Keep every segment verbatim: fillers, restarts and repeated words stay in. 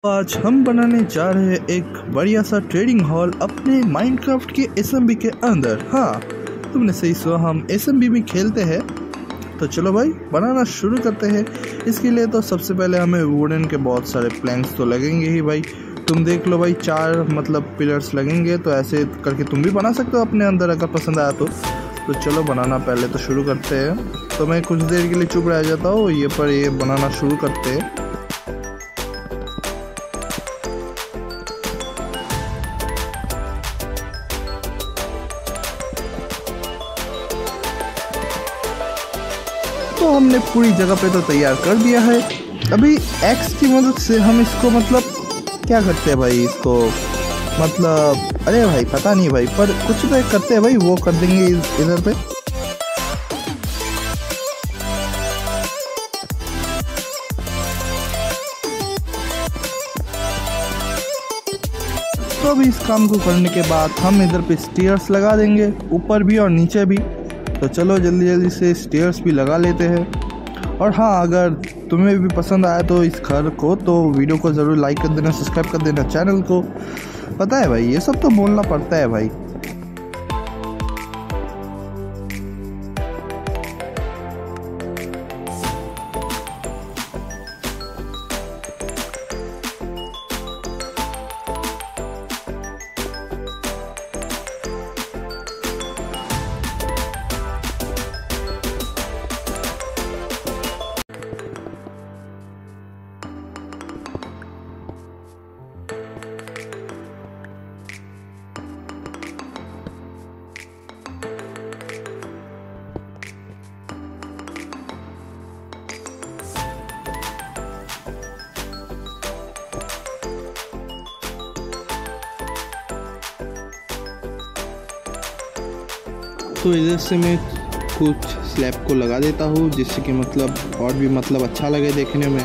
आज हम बनाने जा रहे हैं एक बढ़िया सा ट्रेडिंग हॉल अपने माइनक्राफ्ट के एसएमबी के अंदर। हाँ, तुमने सही सुना, हम एसएमबी में खेलते हैं। तो चलो भाई बनाना शुरू करते हैं। इसके लिए तो सबसे पहले हमें वुडन के बहुत सारे प्लैंक्स तो लगेंगे ही भाई। तुम देख लो भाई, चार मतलब पिलर्स लगेंगे, तो ऐसे करके तुम भी बना सकते हो अपने अंदर अगर पसंद आया तो। तो चलो बनाना पहले तो शुरू करते हैं। तो मैं कुछ देर के लिए चुप रह जाता हूँ, ये पर ये बनाना शुरू करते हैं। तो हमने पूरी जगह पे तो तैयार कर दिया है। अभी एक्स की मदद से हम इसको मतलब क्या करते हैं भाई, इसको मतलब अरे भाई पता नहीं भाई, पर कुछ तो एक करते हैं भाई, वो कर देंगे इधर पे। तो अभी इस काम को करने के बाद हम इधर पे स्टेयर्स लगा देंगे, ऊपर भी और नीचे भी। तो चलो जल्दी जल्दी से स्टेयर्स भी लगा लेते हैं। और हाँ, अगर तुम्हें भी पसंद आया तो इस घर को, तो वीडियो को ज़रूर लाइक कर देना, सब्सक्राइब कर देना चैनल को। पता है भाई, ये सब तो बोलना पड़ता है भाई। तो इधर से मैं कुछ स्लैब को लगा देता हूँ, जिससे कि मतलब और भी मतलब अच्छा लगे देखने में।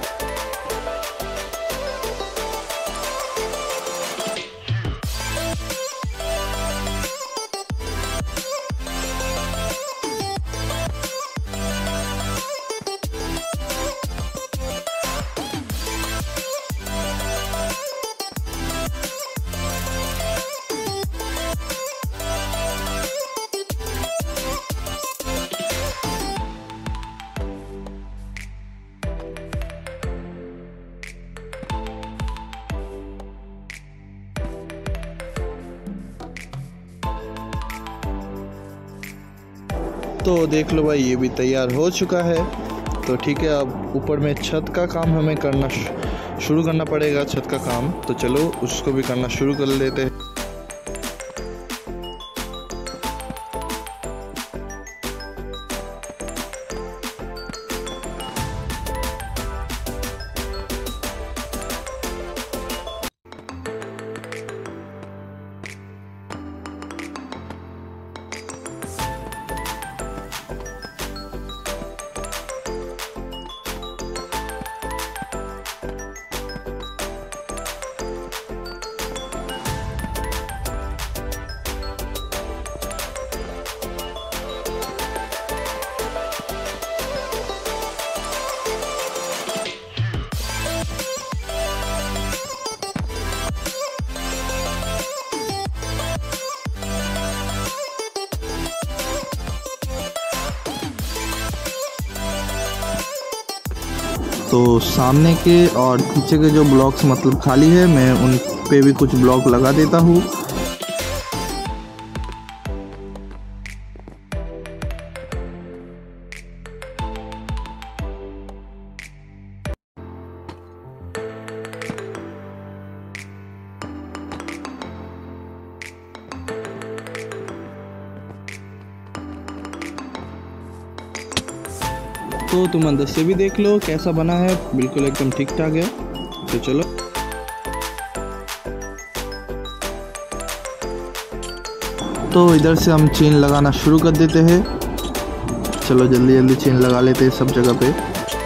तो देख लो भाई, ये भी तैयार हो चुका है। तो ठीक है, अब ऊपर में छत का काम हमें करना शुरू करना पड़ेगा, छत का काम। तो चलो उसको भी करना शुरू कर लेते हैं। तो सामने के और पीछे के जो ब्लॉक्स मतलब खाली है, मैं उन पे भी कुछ ब्लॉक लगा देता हूँ। तो तुम अंदर से भी देख लो कैसा बना है, बिल्कुल एकदम ठीक ठाक है। तो चलो तो इधर से हम चेन लगाना शुरू कर देते हैं। चलो जल्दी जल्दी चेन लगा लेते हैं सब जगह पे।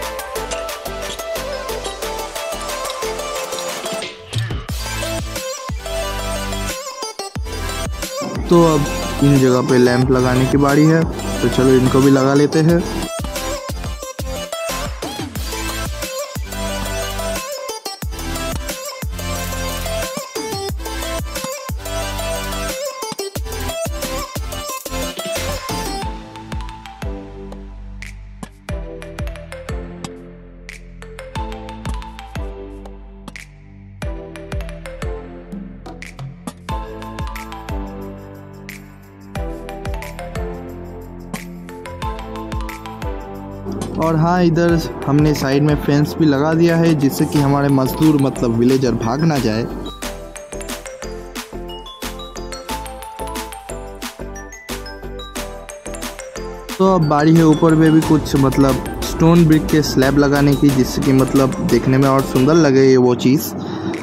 तो अब इन जगह पे लैंप लगाने की बारी है, तो चलो इनको भी लगा लेते हैं। और हाँ, इधर हमने साइड में फेंस भी लगा दिया है जिससे कि हमारे मजदूर मतलब विलेजर भाग ना जाए। तो अब बारी है ऊपर में भी कुछ मतलब स्टोन ब्रिक के स्लैब लगाने की, जिससे कि मतलब देखने में और सुंदर लगे ये वो चीज़।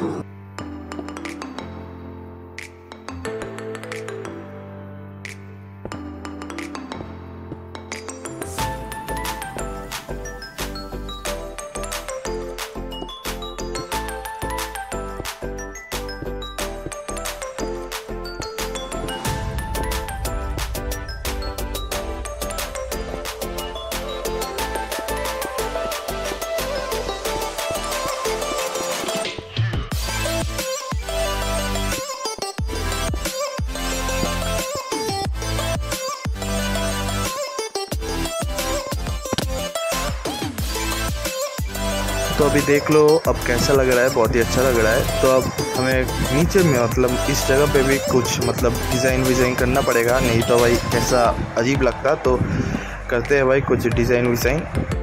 तो अभी देख लो अब कैसा लग रहा है, बहुत ही अच्छा लग रहा है। तो अब हमें नीचे में मतलब इस जगह पे भी कुछ मतलब डिज़ाइन विज़ाइन करना पड़ेगा, नहीं तो भाई ऐसा अजीब लगता। तो करते हैं भाई कुछ डिज़ाइन विज़ाइन।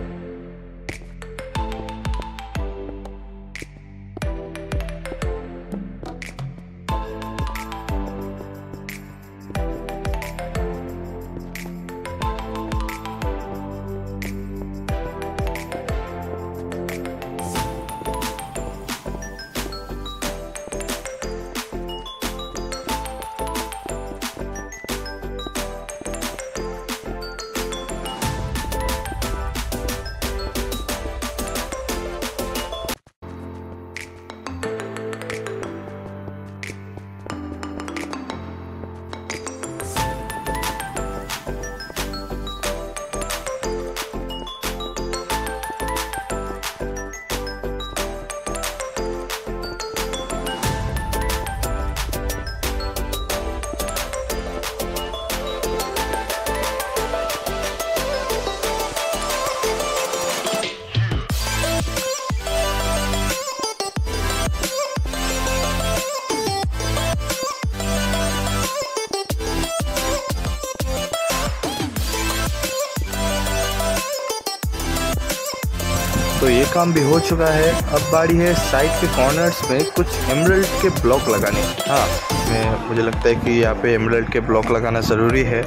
तो ये काम भी हो चुका है। अब बारी है साइड के कॉर्नर्स में कुछ एमराल्ड के ब्लॉक लगाने। हाँ, मैं मुझे लगता है कि यहाँ पे एमराल्ड के ब्लॉक लगाना ज़रूरी है।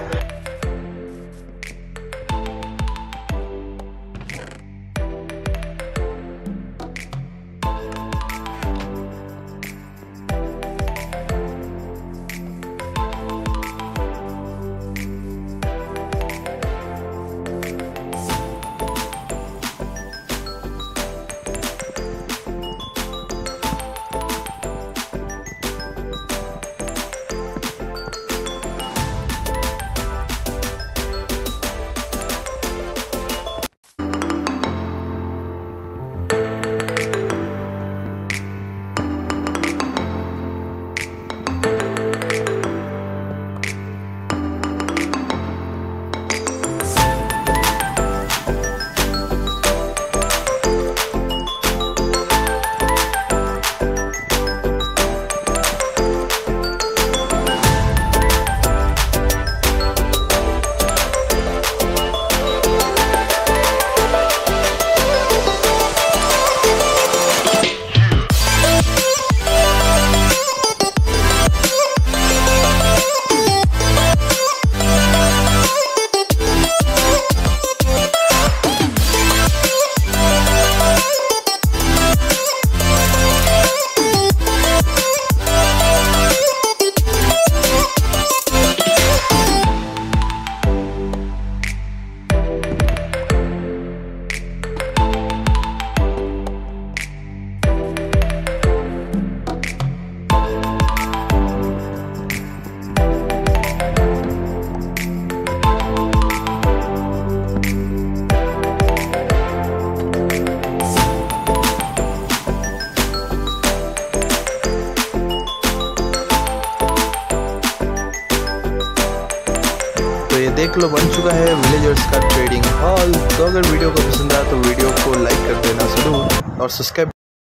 देख लो बन चुका है विलेजर्स का ट्रेडिंग हॉल। तो अगर वीडियो को पसंद आया तो वीडियो को लाइक कर देना जरूर और सब्सक्राइब